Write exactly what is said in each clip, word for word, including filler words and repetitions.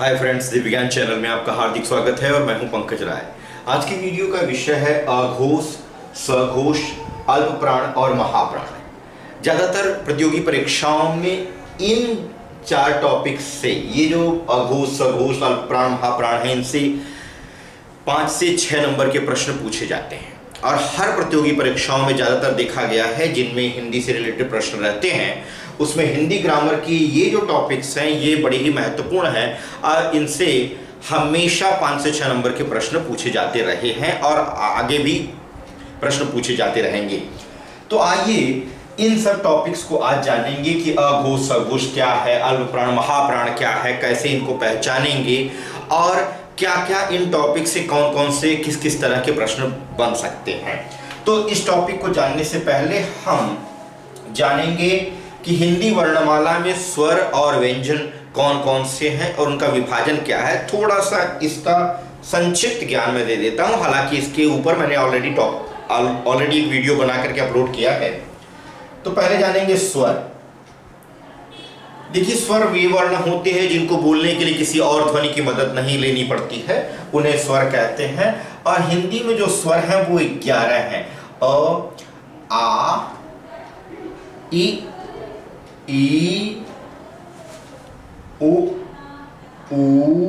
Hi friends, Divya ज्ञान channel में आपका हार्दिक स्वागत है और मैं हूं पंकज राय। आज की वीडियो का विषय है अघोष, सघोष, अल्पप्राण और महाप्राण। ज़्यादातर प्रतियोगी परीक्षाओं में इन चार टॉपिक्स से, ये जो अघोष, सघोष, अल्पप्राण, महाप्राण है, इनसे पाँच से छः नंबर के प्रश्न पूछे जाते हैं और हर प्रतियोगी परीक्षाओं में ज़्यादातर देखा गया है जिनमें हिंदी से रिलेटेड प्रश्न रहते हैं, उसमें हिंदी ग्रामर की ये जो टॉपिक्स हैं ये बड़े ही महत्वपूर्ण हैं और इनसे हमेशा पाँच से छः नंबर के प्रश्न पूछे जाते रहे हैं और आगे भी प्रश्न पूछे जाते रहेंगे। तो आइए इन सब टॉपिक्स को आज जानेंगे कि अघोष, सघोष क्या है, अल्पप्राण, महाप्राण क्या है, कैसे इनको पहचानेंगे और क्या क्या इन टॉपिक से कौन कौन से किस किस तरह के प्रश्न बन सकते हैं। तो इस टॉपिक को जानने से पहले हम जानेंगे कि हिंदी वर्णमाला में स्वर और व्यंजन कौन कौन से हैं और उनका विभाजन क्या है। थोड़ा सा इसका संक्षिप्त ज्ञान मैं दे देता हूं, हालांकि इसके ऊपर मैंने ऑलरेडी टॉप ऑलरेडी एक वीडियो बना करके अपलोड किया है। तो पहले जानेंगे स्वर। देखिए, स्वर वे वर्ण होते हैं जिनको बोलने के लिए किसी और ध्वनि की मदद नहीं लेनी पड़ती है, उन्हें स्वर कहते हैं। और हिंदी में जो स्वर हैं वो ग्यारह हैं। अ, आ, इ, ई, उ, ऊ,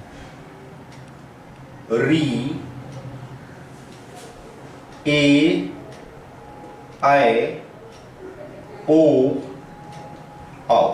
री, ए, ऐ, ओ, औ।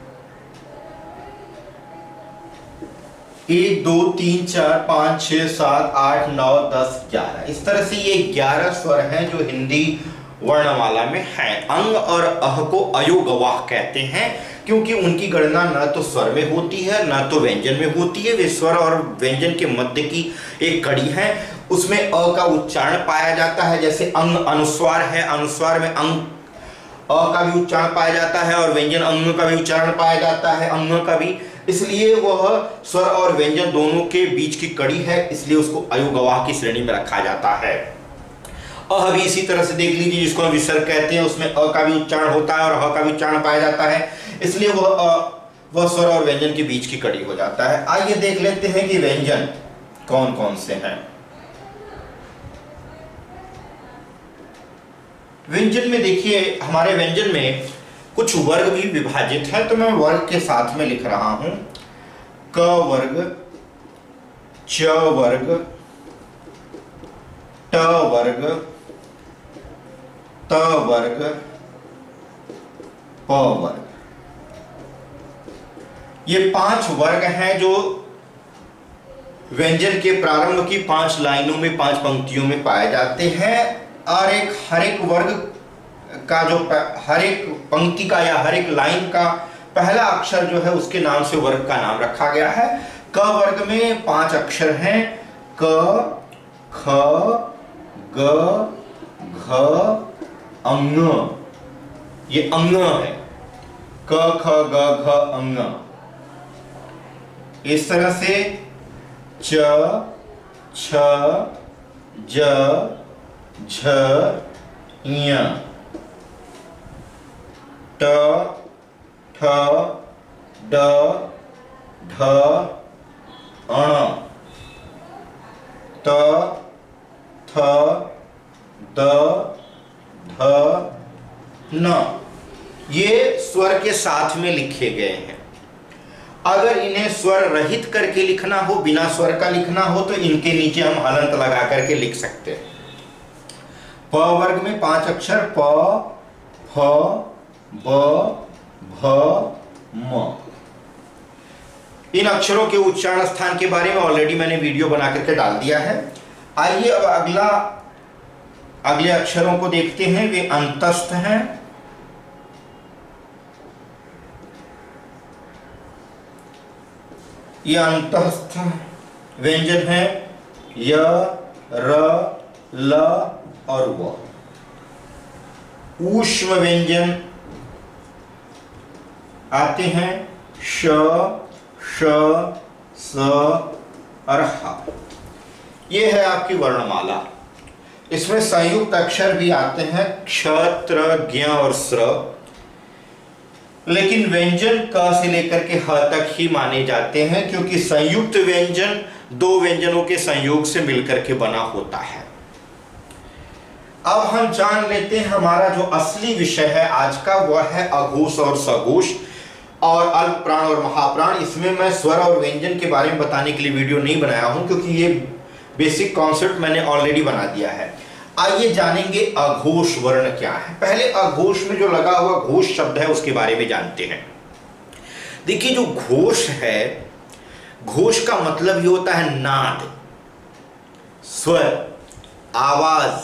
एक, दो, तीन, चार, पाँच, छः, सात, आठ, नौ, दस, ग्यारह, इस तरह से ये ग्यारह स्वर हैं जो हिंदी वर्णमाला में हैं। अंग और अह को अयोगवाह कहते हैं क्योंकि उनकी गणना न तो स्वर में होती है न तो व्यंजन में होती है। वे स्वर और व्यंजन के मध्य की एक कड़ी है, उसमें अ का उच्चारण पाया जाता है। जैसे अंग अनुस्वार है, अनुस्वार में अंग अ का भी उच्चारण पाया जाता है और व्यंजन अंग का भी उच्चारण पाया जाता है, अंग का भी। इसलिए वह स्वर और व्यंजन दोनों के बीच की कड़ी है, इसलिए उसको अयोगवाह की श्रेणी में रखा जाता है। अ भी इसी तरह से देख लीजिए, जिसको हम विसर्ग कहते हैं, उसमें अ का भी उच्चारण होता है और ह का भी उच्चारण पाया जाता है, इसलिए वह अ वह स्वर और व्यंजन के बीच की कड़ी हो जाता है। आइए देख लेते हैं कि व्यंजन कौन कौन से हैं। व्यंजन में देखिए, हमारे व्यंजन में कुछ वर्ग भी विभाजित है, तो मैं वर्ग के साथ में लिख रहा हूं। क वर्ग, च वर्ग, ट वर्ग, त वर्ग, प वर्ग। ये पांच वर्ग हैं जो व्यंजन के प्रारंभ की पांच लाइनों में, पांच पंक्तियों में पाए जाते हैं। और एक हर एक वर्ग का जो हर एक पंक्ति का या हर एक लाइन का पहला अक्षर जो है उसके नाम से वर्ग का नाम रखा गया है। क वर्ग में पांच अक्षर हैं, क, ख, ग, घ, अंग। ये अंग है, क, ख, ग, घ, अंग। इस तरह से च, छ, ज, झ, ञ, ट, ठ, ड, ढ, अण, त, थ, द, ध, न। ये स्वर के साथ में लिखे गए हैं। अगर इन्हें स्वर रहित करके लिखना हो, बिना स्वर का लिखना हो, तो इनके नीचे हम हलंत लगा करके लिख सकते हैं। प वर्ग में पांच अक्षर प, फ, ब, भ, म। इन अक्षरों के उच्चारण स्थान के बारे में ऑलरेडी मैंने वीडियो बना करके डाल दिया है। आइए अब अगला अगले अक्षरों को देखते हैं। वे अंतस्थ हैं। ये अंतस्थ व्यंजन है, य, र, ल और व। ऊष्म व्यंजन आते हैं, श, श, स और ह। ये है आपकी वर्णमाला। इसमें संयुक्त अक्षर भी आते हैं, क्ष, त्र, ज्ञ और स्र। लेकिन व्यंजन क से लेकर के ह तक ही माने जाते हैं, क्योंकि संयुक्त व्यंजन दो व्यंजनों के संयोग से मिलकर के बना होता है। अब हम जान लेते हैं हमारा जो असली विषय है आज का, वह है अघोष और सघोष और अल्प प्राण और महाप्राण। इसमें मैं स्वर और व्यंजन के बारे में बताने के लिए वीडियो नहीं बनाया हूं, क्योंकि ये बेसिक कॉन्सेप्ट मैंने ऑलरेडी बना दिया है। आइए जानेंगे अघोष वर्ण क्या है। पहले अघोष में जो लगा हुआ घोष शब्द है उसके बारे में जानते हैं। देखिए, जो घोष है, घोष का मतलब ये होता है नाद, स्वर, आवाज,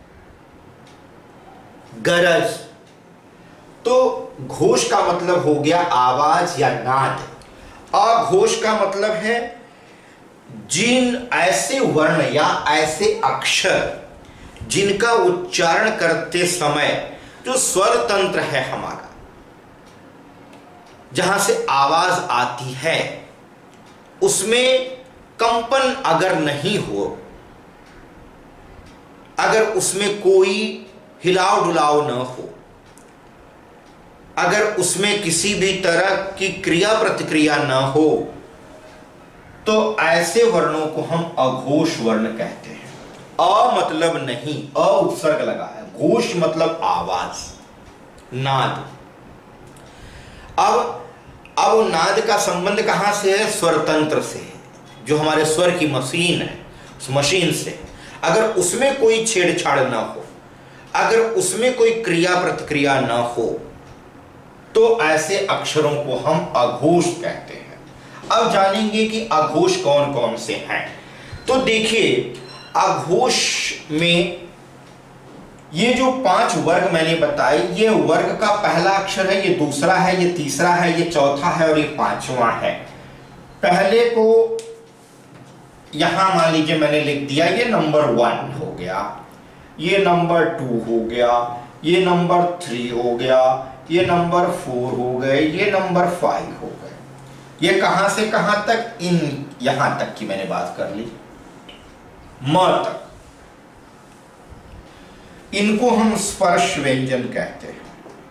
गरज। तो घोष का मतलब हो गया आवाज या नाद। अघोष का मतलब है जिन ऐसे वर्ण या ऐसे अक्षर जिनका उच्चारण करते समय जो स्वर तंत्र है हमारा, जहां से आवाज आती है, उसमें कंपन अगर नहीं हो, अगर उसमें कोई हिलाव डुलाव न हो, अगर उसमें किसी भी तरह की क्रिया प्रतिक्रिया न हो, तो ऐसे वर्णों को हम अघोष वर्ण कहते हैं। अ मतलब नहीं, अ उपसर्ग लगा है, घोष मतलब आवाज, नाद। अब अब नाद का संबंध कहां से है? स्वर तंत्र से है, जो हमारे स्वर की मशीन है, उस मशीन से। अगर उसमें कोई छेड़छाड़ ना हो, अगर उसमें कोई क्रिया प्रतिक्रिया न हो, तो ऐसे अक्षरों को हम अघोष कहते हैं। अब जानेंगे कि अघोष कौन कौन से हैं। तो देखिए, अघोष में ये जो पांच वर्ग मैंने बताए, ये वर्ग का पहला अक्षर है, ये दूसरा है, ये तीसरा है, ये चौथा है और ये पांचवा है। पहले को यहां मान लीजिए मैंने लिख दिया, ये नंबर वन हो गया, ये नंबर टू हो गया, ये नंबर थ्री हो गया, ये नंबर फोर हो गए, ये नंबर फाइव हो गए। ये कहां से कहां तक? इन यहां तक की मैंने बात कर ली, म तक। इनको हम स्पर्श व्यंजन कहते हैं।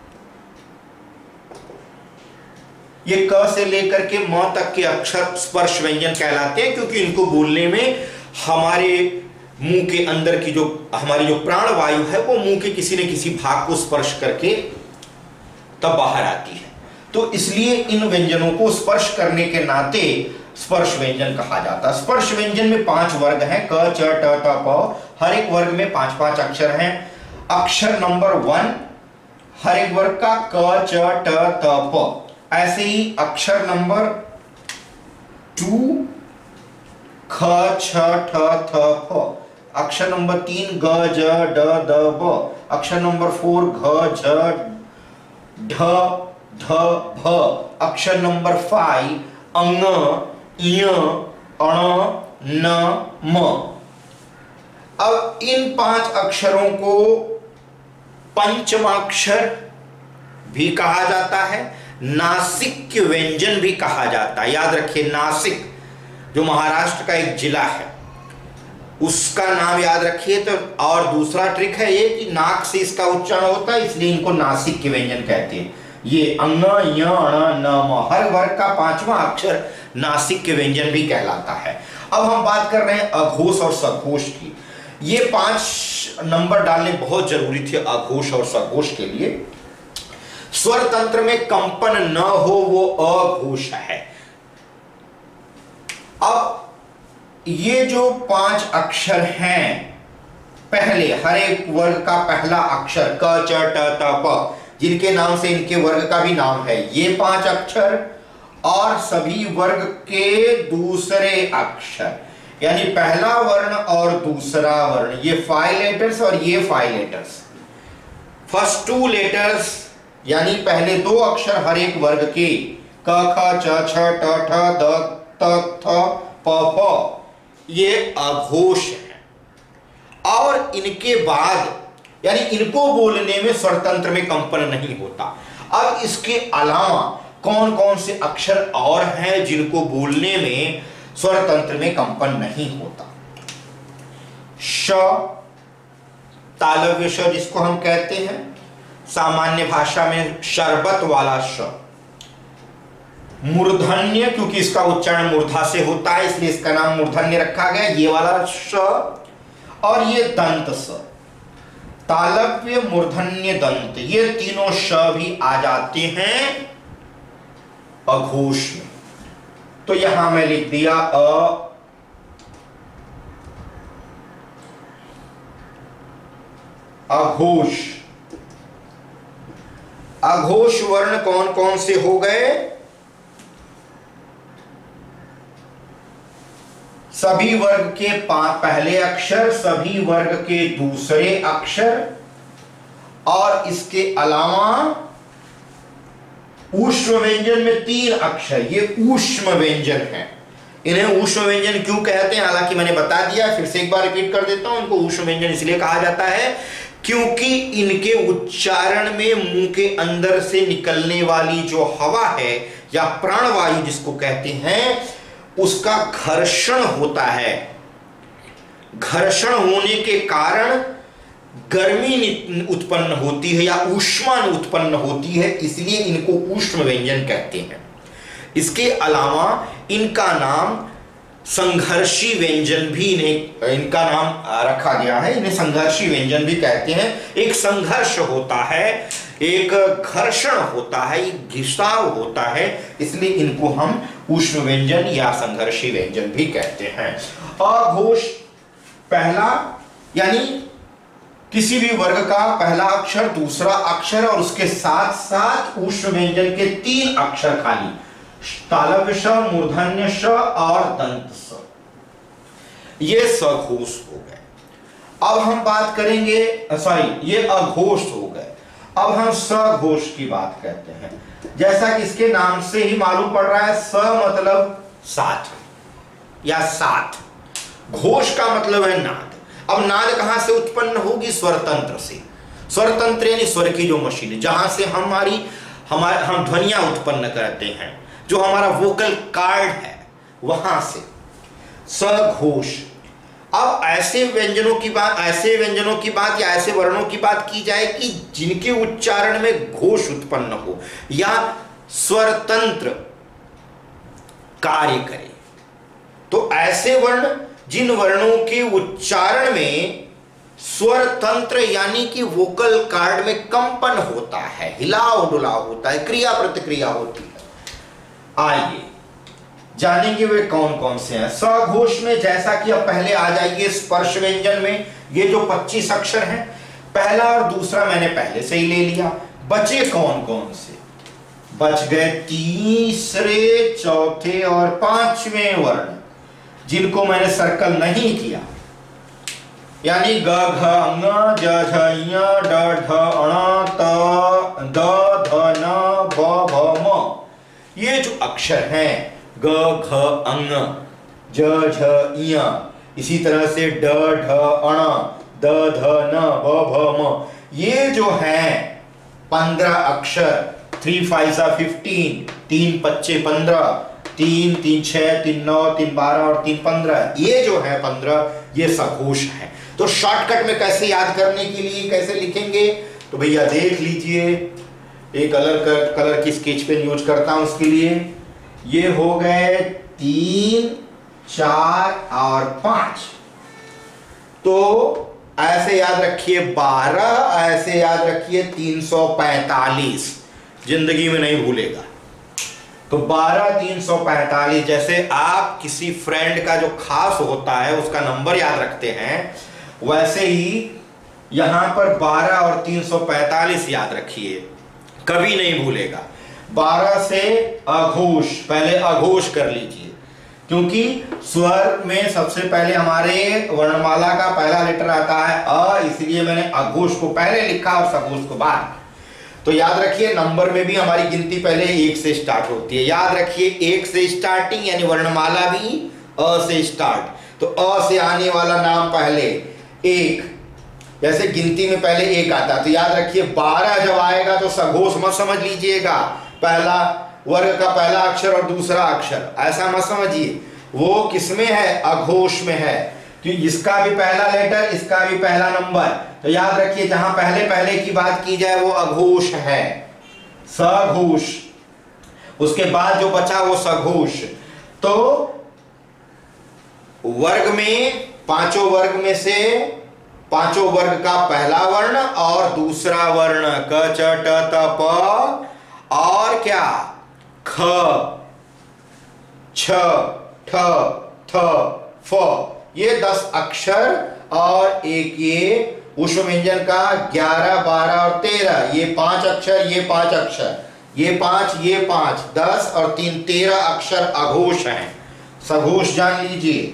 ये क से लेकर के म तक के अक्षर स्पर्श व्यंजन कहलाते हैं, क्योंकि इनको बोलने में हमारे मुंह के अंदर की जो हमारी जो प्राण वायु है, वो मुंह के किसी न किसी भाग को स्पर्श करके तब बाहर आती है। तो इसलिए इन व्यंजनों को स्पर्श करने के नाते स्पर्श व्यंजन कहा जाता है। स्पर्श व्यंजन में पांच वर्ग हैं, क, च, ट, त, प। हर एक वर्ग में पांच पांच अक्षर हैं। अक्षर नंबर वन हर एक वर्ग का, क, च, ट, त, प। ऐसे ही अक्षर नंबर टू, ख, छ, ठ, थ, फ। अक्षर नंबर तीन, ग, ज, ड, द, ब। अक्षर नंबर फोर, घ, झ, ढ, ध, भ। अक्षर नंबर फाइव, अंग, इय, अण, न, म। अब इन पांच अक्षरों को पंचमाक्षर भी कहा जाता है, नासिक व्यंजन भी कहा जाता है। याद रखिए, नासिक जो महाराष्ट्र का एक जिला है, उसका नाम याद रखिए। तो और दूसरा ट्रिक है ये कि नाक से इसका उच्चारण होता है, इसलिए इनको नासिक के व्यंजन कहते हैं। ये अंग, य, अण, न, म। हर वर्ग का पांचवा अक्षर नासिक के व्यंजन भी कहलाता है। अब हम बात कर रहे हैं अघोष और सघोष की। ये पांच नंबर डालने बहुत जरूरी थे अघोष और सघोष के लिए। स्वर तंत्र में कंपन न हो, वो अघोष है। अब ये जो पांच अक्षर हैं, पहले हर एक वर्ग का पहला अक्षर क, च, ट, त, प, जिनके नाम से इनके वर्ग का भी नाम है, ये पांच अक्षर और सभी वर्ग के दूसरे अक्षर, यानी पहला वर्ण और दूसरा वर्ण, ये फाइव लेटर्स और ये five letters. First two letters यानी पहले दो अक्षर हर एक वर्ग के, क, ख, छ, छ, ट, ठ, द, त, थ, प, प, ये अघोष है। और इनके बाद यानी इनको बोलने में स्वरतंत्र में कंपन नहीं होता। अब इसके अलावा कौन कौन से अक्षर और हैं जिनको बोलने में स्वरतंत्र में कंपन नहीं होता? श, तालव्य श जिसको हम कहते हैं, सामान्य भाषा में शरबत वाला श। मूर्धन्य, क्योंकि इसका उच्चारण मूर्धा से होता है इसलिए इसका नाम मूर्धन्य रखा गया, ये वाला श। और ये दंत स, तालव्य मूर्धन्य दंत, ये तीनों श भी आ जाते हैं अघोष में। तो यहां मैं लिख दिया अ अघोष। अघोष वर्ण कौन कौन से हो गए? सभी वर्ग के पहले अक्षर, सभी वर्ग के दूसरे अक्षर, और इसके अलावा ऊष्म व्यंजन में तीन अक्षर, ये ऊष्म व्यंजन हैं। इन्हें ऊष्म व्यंजन क्यों कहते हैं, हालांकि मैंने बता दिया, फिर से एक बार रिपीट कर देता हूं। इनको ऊष्म व्यंजन इसलिए कहा जाता है क्योंकि इनके उच्चारण में मुंह के अंदर से निकलने वाली जो हवा है या प्राणवायु जिसको कहते हैं, उसका घर्षण होता है। घर्षण होने के कारण गर्मी उत्पन्न होती है या ऊष्मा उत्पन्न होती है, इसलिए इनको ऊष्म व्यंजन कहते हैं। इसके अलावा इनका नाम संघर्षी व्यंजन भी इन्हें इनका नाम रखा गया है, इन्हें संघर्षी व्यंजन भी कहते हैं। एक संघर्ष होता है, एक घर्षण होता है, एक घिसाव होता है, इसलिए इनको हम ऊष्म व्यंजन या संघर्षी व्यंजन भी कहते हैं। अघोष पहला यानी किसी भी वर्ग का पहला अक्षर, दूसरा अक्षर और उसके साथ साथ ऊष्म व्यंजन के तीन अक्षर खाली, तालव्य श, मूर्धन्य श और दंत स, ये सघोष हो गए। अब हम बात करेंगे, सॉरी ये अघोष हो गए। अब हम सघोष की बात करते हैं। जैसा कि इसके नाम से ही मालूम पड़ रहा है, स मतलब साथ या साथ, घोष का मतलब है नाद। अब नाद कहां से उत्पन्न होगी? स्वर तंत्र से। स्वर तंत्र यानी स्वर की जो मशीन है, जहां से हमारी हमारे हम ध्वनियां उत्पन्न करते हैं, जो हमारा वोकल कार्ड है, वहां से सघोष। अब ऐसे व्यंजनों की बात ऐसे व्यंजनों की बात या ऐसे वर्णों की बात की जाए कि जिनके उच्चारण में घोष उत्पन्न हो या स्वर तंत्र कार्य करे, तो ऐसे वर्ण, जिन वर्णों के उच्चारण में स्वर तंत्र यानी कि वोकल कार्ड में कंपन होता है, हिलाव डुलाव होता है, क्रिया प्रतिक्रिया होती है, आइए जानेंगे वे कौन कौन से हैं। सघोष में जैसा कि अब पहले आ जाइए स्पर्श व्यंजन में, ये जो पच्चीस अक्षर हैं, पहला और दूसरा मैंने पहले से ही ले लिया। बचे कौन कौन से? बच गए तीसरे, चौथे और पांचवें वर्ण, जिनको मैंने सर्कल नहीं किया, यानी ग घ अंग, ज झ ञ, ड ढ अण, त द ध न ब भ म, ये जो अक्षर हैं ग घ अंग, ज झ ञ, इसी तरह से ड ढ अण, द ध न ब भ म, ये जो हैं पंद्रह अक्षर, थ्री फाइव सा फिफ्टीन, तीन पच्चे पंद्रह, तीन तीन छह, तीन नौ, तीन बारह और तीन पंद्रह, ये जो है पंद्रह, ये सघोष है। तो शॉर्टकट में कैसे याद करने के लिए कैसे लिखेंगे, तो भैया देख लीजिए, एक कलर कर, कलर की स्केच पेन यूज करता हूं उसके लिए। ये हो गए तीन, चार और पांच, तो ऐसे याद रखिए बारह, ऐसे याद रखिए तीन सौ पैंतालीस, जिंदगी में नहीं भूलेगा। तो बारह तीन सौ पैंतालीस, जैसे आप किसी फ्रेंड का जो खास होता है उसका नंबर याद रखते हैं, वैसे ही यहां पर बारह और तीन सौ पैंतालीस याद रखिए, कभी नहीं भूलेगा। बारह से अघोष, पहले अघोष कर लीजिए, क्योंकि स्वर में सबसे पहले हमारे वर्णमाला का पहला लेटर आता है अ, इसलिए मैंने अघोष को पहले लिखा और सघोष को बाद। तो याद रखिए नंबर में भी हमारी गिनती पहले एक से स्टार्ट होती है। याद रखिए एक से स्टार्टिंग, यानी वर्णमाला भी अ से स्टार्ट, तो अ से आने वाला नाम पहले एक, जैसे गिनती में पहले एक आता, तो याद रखिए बारह जब आएगा तो सघोष मत समझ लीजिएगा, पहला वर्ग का पहला अक्षर और दूसरा अक्षर, ऐसा मत समझिए, वो किसमें है? अघोष में है। तो इसका भी पहला लेटर, इसका भी पहला नंबर। तो याद रखिए जहां पहले पहले की बात की जाए वो अघोष है, सघोष। उसके बाद जो बचा वो सघोष। तो वर्ग में, पांचों वर्ग में से पांचों वर्ग का पहला वर्ण और दूसरा वर्ण क च ट त प और क्या ख छ ठ थ फ, ये दस अक्षर और एक ये उष्ण व्यंजन का ग्यारह, बारह और तेरह, ये पांच अक्षर, ये पांच अक्षर, ये पांच, ये पांच, दस और तीन तेरह अक्षर अघोष हैं। सघोष जान लीजिए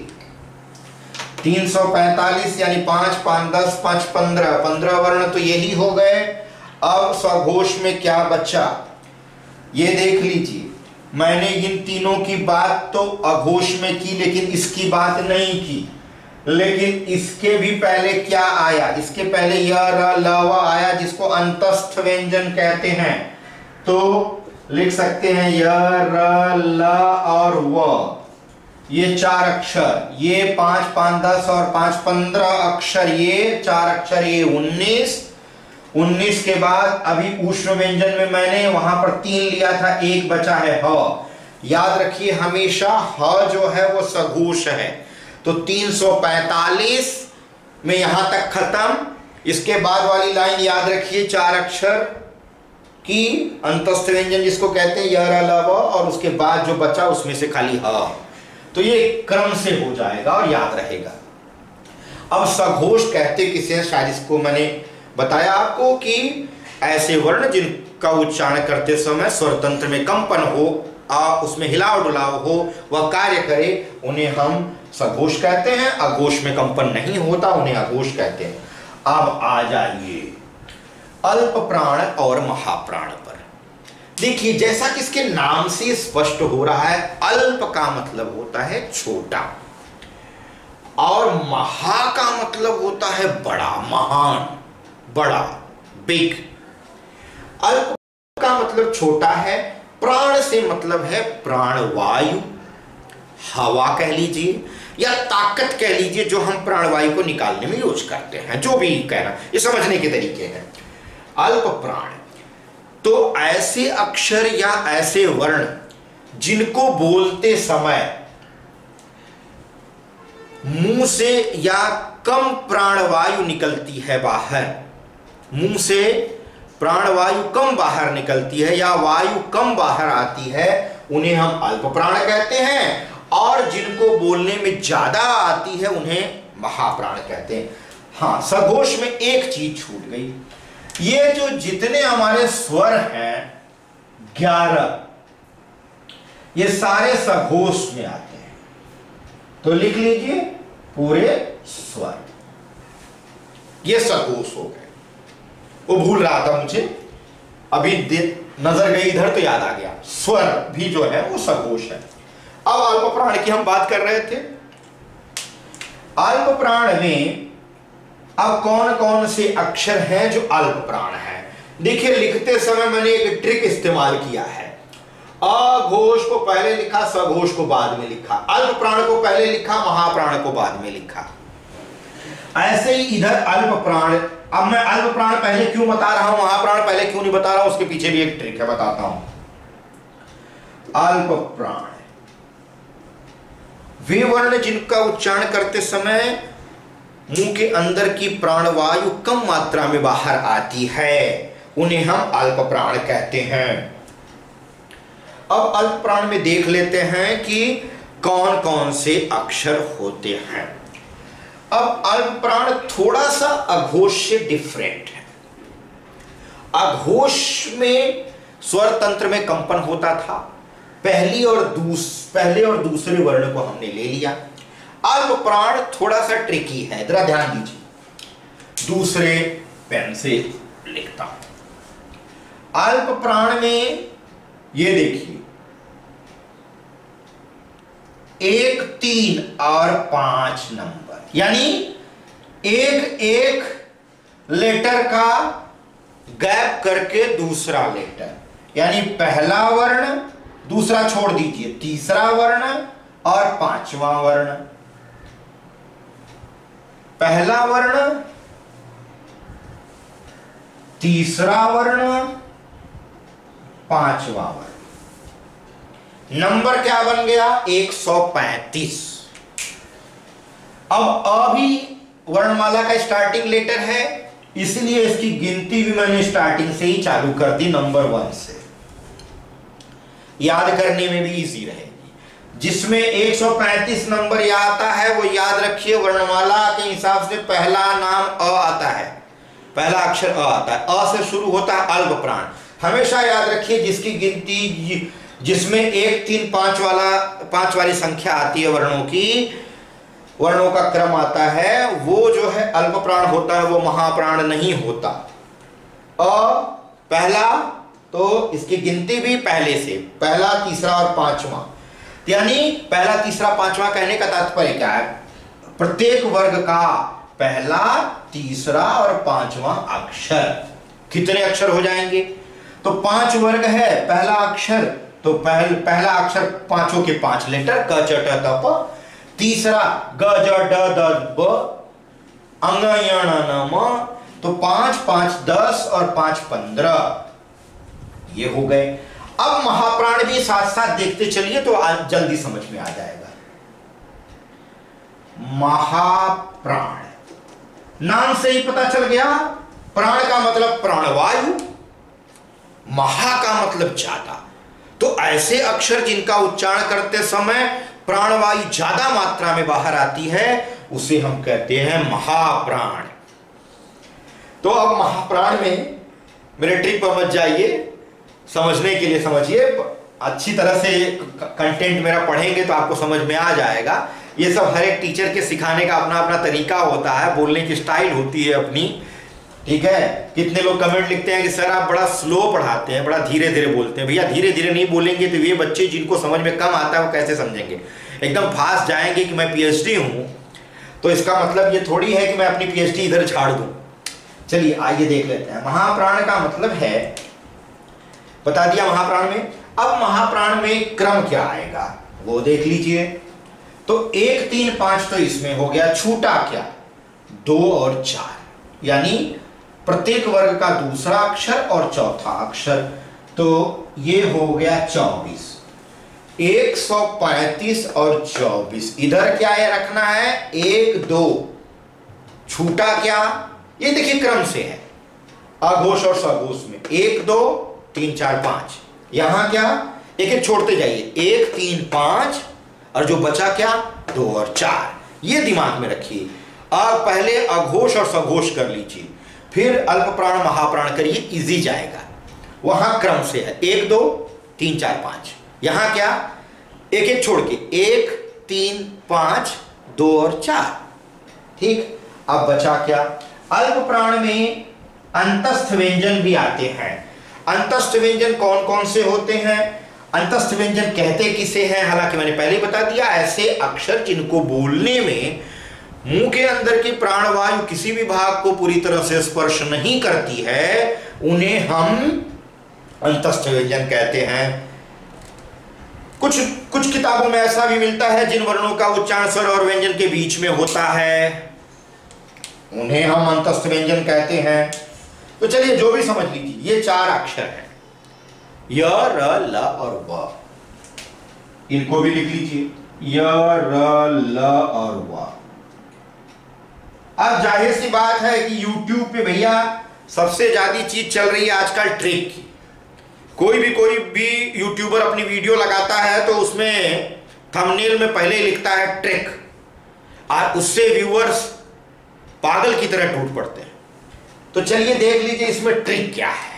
तीन सौ पैंतालीस यानी पांच पांच दस पांच पंद्रह, पंद्रह वर्ण तो यही हो गए। अब सघोष में क्या बचा ये देख लीजिए। मैंने इन तीनों की बात तो अघोष में की लेकिन इसकी बात नहीं की। लेकिन इसके भी पहले क्या आया, इसके पहले य र ल व आया जिसको अंतस्थ व्यंजन कहते हैं। तो लिख सकते हैं य र ल और व, ये चार अक्षर, ये पांच पांच दस और पांच पंद्रह अक्षर, ये चार अक्षर, ये उन्नीस। उन्नीस के बाद अभी उष्ण व्यंजन में मैंने वहां पर तीन लिया था, एक बचा है ह। याद रखिए हमेशा ह जो है वो सघोष है। तो तीन सौ पैंतालीस में यहां तक खत्म। इसके बाद वाली लाइन याद रखिए चार अक्षर की अंतस्थ व्यंजन जिसको कहते हैं य र ल व, और उसके बाद जो बचा उसमें से खाली ह। तो ये क्रम से हो जाएगा और याद रहेगा। अब सघोष कहते किसे, शायद इसको मैंने बताया आपको कि ऐसे वर्ण जिनका उच्चारण करते समय स्वर तंत्र में कंपन हो, आ, उसमें हिलाव डुलाव हो, वह कार्य करे, उन्हें हम सघोष कहते हैं। अघोष में कंपन नहीं होता उन्हें अघोष कहते हैं। अब आ जाइए अल्प प्राण और महाप्राण पर। देखिए जैसा कि इसके नाम से स्पष्ट हो रहा है, अल्प का मतलब होता है छोटा और महा का मतलब होता है बड़ा, महान, बड़ा, बिग। अल्प का मतलब छोटा है, प्राण से मतलब है प्राणवायु, हवा कह लीजिए या ताकत कह लीजिए, जो हम प्राणवायु को निकालने में यूज करते हैं। जो भी कहना, ये समझने के तरीके हैं। अल्प प्राण तो ऐसे अक्षर या ऐसे वर्ण जिनको बोलते समय मुंह से या कम प्राणवायु निकलती है बाहर, मुंह से प्राणवायु कम बाहर निकलती है या वायु कम बाहर आती है, उन्हें हम अल्प प्राण कहते हैं। और जिनको बोलने में ज्यादा आती है उन्हें महाप्राण कहते हैं। हाँ, सघोष में एक चीज छूट गई, ये जो जितने हमारे स्वर हैं ग्यारह, ये सारे सघोष में आते हैं। तो लिख लीजिए पूरे स्वर, ये सघोष हो गए। वो भूल रहा था मुझे, अभी नजर गई इधर तो याद आ गया, स्वर भी जो है वो सघोष है। अब अल्प प्राण की हम बात कर रहे थे। अल्प प्राण में अब कौन कौन से अक्षर हैं जो अल्प प्राण है। देखिए लिखते समय मैंने एक ट्रिक इस्तेमाल किया है। अघोष को पहले लिखा, सघोष को बाद में लिखा, अल्प प्राण को पहले लिखा, महाप्राण को बाद में लिखा। ऐसे ही इधर अल्प प्राण, अब मैं अल्प प्राण पहले क्यों बता रहा हूं, महाप्राण पहले क्यों नहीं बता रहा हूं, उसके पीछे भी एक ट्रिक है, बताता हूं। अल्प प्राण वे वर्ण जिनका उच्चारण करते समय मुंह के अंदर की प्राणवायु कम मात्रा में बाहर आती है, उन्हें हम अल्प प्राण कहते हैं। अब अल्प प्राण में देख लेते हैं कि कौन कौन से अक्षर होते हैं। अब अल्प प्राण थोड़ा सा अघोष से डिफरेंट है। अघोष में स्वर तंत्र में कंपन होता था, पहली और दूस पहले और दूसरे वर्ण को हमने ले लिया। अल्प प्राण थोड़ा सा ट्रिकी है, जरा ध्यान दीजिए। दूसरे पेन से लिखता हूं। अल्प प्राण में ये देखिए एक, तीन और पांच नंबर, यानी एक एक लेटर का गैप करके दूसरा लेटर, यानी पहला वर्ण, दूसरा छोड़ दीजिए, तीसरा वर्ण और पांचवा वर्ण। पहला वर्ण, तीसरा वर्ण, पांचवा वर्ण। नंबर क्या बन गया? एक सौ पैंतीस। अब अ भी वर्णमाला का स्टार्टिंग लेटर है, इसलिए इसकी गिनती भी मैंने स्टार्टिंग से ही चालू कर दी, नंबर वन से। याद करने में भी इजी रहेगी। जिसमें एक सौ पैंतीस नंबर या आता है वो याद रखिए, वर्णमाला के हिसाब से पहला नाम अ आता है, पहला अक्षर अ आता है। अ से शुरू होता है अल्प प्राण। हमेशा याद रखिए जिसकी गिनती, जिसमें एक तीन पांच वाला पांच वाली संख्या आती है वर्णों की, वर्णों का क्रम आता है, वो जो है अल्प प्राण होता है, वो महाप्राण नहीं होता। अ पहला, तो इसकी गिनती भी पहले से, पहला, तीसरा और पांचवा। यानी पहला, तीसरा, पांचवा कहने का तात्पर्य क्या है? प्रत्येक वर्ग का पहला, तीसरा और पांचवा अक्षर। कितने अक्षर हो जाएंगे? तो पांच वर्ग है, पहला अक्षर, तो पहल, पहला अक्षर पांचों के पांच लेटर, क च ट त प। तीसरा ग ज ड द ब, अंग य ण न म, तो पांच पांच दस और पांच पंद्रह, ये हो गए। अब महाप्राण भी साथ साथ देखते चलिए तो जल्दी समझ में आ जाएगा। महाप्राण नाम से ही पता चल गया, प्राण का मतलब प्राणवायु, महा का मतलब ज्यादा। तो ऐसे अक्षर जिनका उच्चारण करते समय प्राणवायु ज्यादा मात्रा में बाहर आती है, उसे हम कहते हैं महाप्राण। तो अब महाप्राण में मेरे ट्रिक पर मत जाइए, समझने के लिए समझिए, अच्छी तरह से कंटेंट मेरा पढ़ेंगे तो आपको समझ में आ जाएगा। ये सब हर एक टीचर के सिखाने का अपना अपना तरीका होता है, बोलने की स्टाइल होती है अपनी, ठीक है। कितने लोग कमेंट लिखते हैं कि सर आप बड़ा स्लो पढ़ाते हैं, बड़ा धीरे धीरे बोलते हैं। भैया धीरे धीरे नहीं बोलेंगे तो ये बच्चे जिनको समझ में कम आता है वो कैसे समझेंगे? एकदम फास्ट जाएंगे कि मैं पीएचडी हूं, तो इसका मतलब ये थोड़ी है कि मैं अपनी पीएचडी इधर झाड़ दूं। चलिए आइए देख लेते हैं। महाप्राण का मतलब है, बता दिया महाप्राण में। अब महाप्राण में क्रम क्या आएगा वो देख लीजिए। तो एक तीन पांच तो इसमें हो गया, छूटा क्या? दो और चार, यानी प्रत्येक वर्ग का दूसरा अक्षर और चौथा अक्षर, तो ये हो गया चौबीस। एक सौ पैंतीस और चौबीस, इधर क्या है रखना है? एक दो, छूटा क्या? ये देखिए क्रम से है, अघोष और सघोष में एक दो तीन चार पांच। यहां क्या? एक एक छोड़ते जाइए, एक तीन पांच, और जो बचा क्या? दो और चार। ये दिमाग में रखिए। अब पहले अघोष और सघोष कर लीजिए, फिर अल्प प्राण महाप्राण करिए, इजी जाएगा। वहां क्रम से है एक दो तीन चार पांच। यहां क्या? एक एक छोड़ के, एक तीन पांच दो और चार, ठीक। अब बचा क्या? अल्प प्राण में अंतस्थ व्यंजन भी आते हैं। अंतस्थ व्यंजन कौन कौन से होते हैं? अंतस्थ व्यंजन कहते किसे हैं? हालांकि मैंने पहले बता दिया, ऐसे अक्षर जिनको बोलने में मुंह के अंदर की प्राणवायु किसी भी भाग को पूरी तरह से स्पर्श नहीं करती है, उन्हें हम अंतस्थ व्यंजन कहते हैं। कुछ कुछ किताबों में ऐसा भी मिलता है जिन वर्णों का उच्चारण स्वर और व्यंजन के बीच में होता है, उन्हें हम अंतस्थ व्यंजन कहते हैं। तो चलिए जो भी समझ लीजिए, ये चार अक्षर हैं, य र ल और व, इनको भी लिख लीजिए, य र ल और व। अब जाहिर सी बात है कि YouTube पे भैया सबसे ज्यादा चीज चल रही है आजकल ट्रिक की। कोई भी कोई भी यूट्यूबर अपनी वीडियो लगाता है तो उसमें थंबनेल में पहले ही लिखता है ट्रिक, और उससे व्यूअर्स पागल की तरह टूट पड़ते हैं। तो चलिए देख लीजिए इसमें ट्रिक क्या है।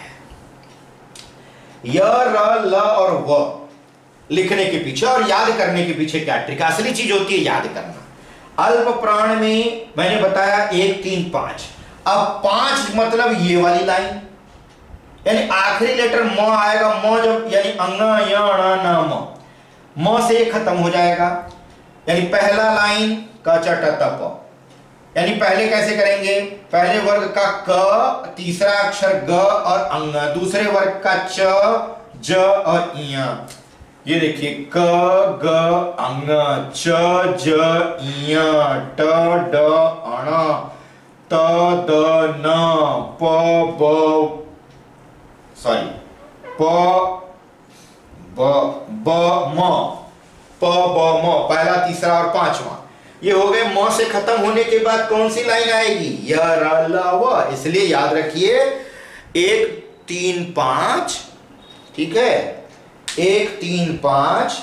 य र ल और व लिखने के पीछे और याद करने के पीछे क्या ट्रिक? असली चीज होती है याद करना। अल्प प्राण में मैंने बताया एक तीन पांच। अब पांच मतलब ये वाली लाइन, यानी आखिरी लेटर म आएगा, म जब यानी अंग य ण न म, म से खत्म हो जाएगा, यानी पहला लाइन क च ट त प। यानी पहले कैसे करेंगे? पहले वर्ग का क, तीसरा अक्षर ग और अंग, दूसरे वर्ग का च ज और इय। ये देखिए क ग अंग, च ज इय, ट ड प्राण, त द न प ब सॉरी प ब ब म प ब म, पहला तीसरा और पांचवा ये हो गए। म से खत्म होने के बाद कौन सी लाइन आएगी? य र ल व। इसलिए याद रखिए एक तीन पांच, ठीक है, एक तीन पांच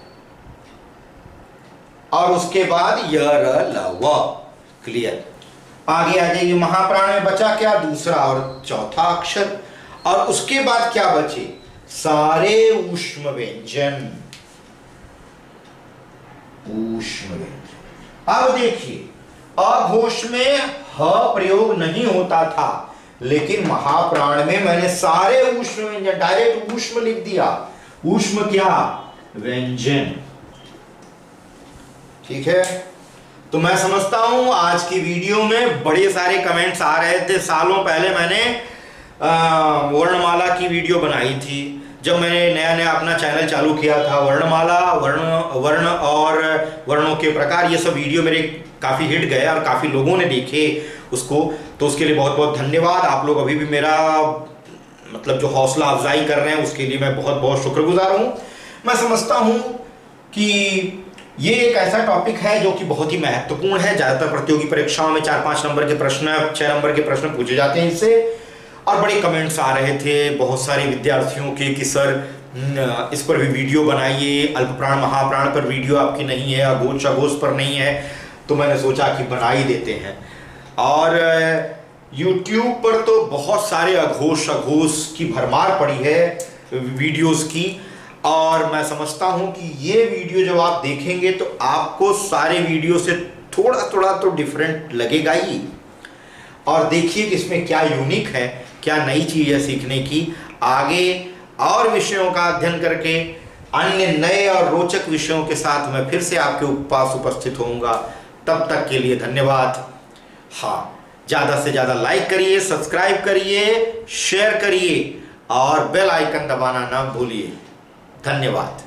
और उसके बाद य र ल व। क्लियर। आगे आ जाइए। महाप्राण में बचा क्या? दूसरा और चौथा अक्षर। और उसके बाद क्या बचे? सारे ऊष्म व्यंजन, ऊष्म व्यंजन। अब देखिए अघोष में ह प्रयोग नहीं होता था, लेकिन महाप्राण में मैंने सारे ऊष्म व्यंजन डायरेक्ट ऊष्म लिख दिया। ऊष्म क्या? व्यंजन। ठीक है। तो मैं समझता हूं आज की वीडियो में बड़े सारे कमेंट्स आ रहे थे। सालों पहले मैंने वर्णमाला की वीडियो बनाई थी, जब मैंने नया नया अपना चैनल चालू किया था। वर्णमाला, वर्ण वर्ण और वर्णों के प्रकार, ये सब वीडियो मेरे काफ़ी हिट गए और काफ़ी लोगों ने देखे उसको। तो उसके लिए बहुत बहुत धन्यवाद। आप लोग अभी भी मेरा मतलब जो हौसला अफजाई कर रहे हैं उसके लिए मैं बहुत बहुत शुक्रगुजार हूँ। मैं समझता हूँ कि ये एक ऐसा टॉपिक है जो कि बहुत ही महत्वपूर्ण है। ज़्यादातर प्रतियोगी परीक्षाओं में चार पाँच नंबर के प्रश्न, छः नंबर के प्रश्न पूछे जाते हैं इससे। और बड़े कमेंट्स आ रहे थे बहुत सारे विद्यार्थियों के कि सर इस पर भी वीडियो बनाइए, अल्पप्राण महाप्राण पर वीडियो आपकी नहीं है, अघोष अघोष पर नहीं है। तो मैंने सोचा कि बना ही देते हैं। और यूट्यूब पर तो बहुत सारे अघोष अघोष की भरमार पड़ी है वीडियोस की। और मैं समझता हूं कि ये वीडियो जब आप देखेंगे तो आपको सारे वीडियो से थोड़ा थोड़ा तो डिफरेंट लगेगा ही। और देखिए कि इसमें क्या यूनिक है, क्या नई चीज़ है सीखने की। आगे और विषयों का अध्ययन करके अन्य नए और रोचक विषयों के साथ मैं फिर से आपके पास उपस्थित होऊंगा। तब तक के लिए धन्यवाद। हाँ, ज़्यादा से ज़्यादा लाइक करिए, सब्सक्राइब करिए, शेयर करिए और बेल आइकन दबाना ना भूलिए। धन्यवाद।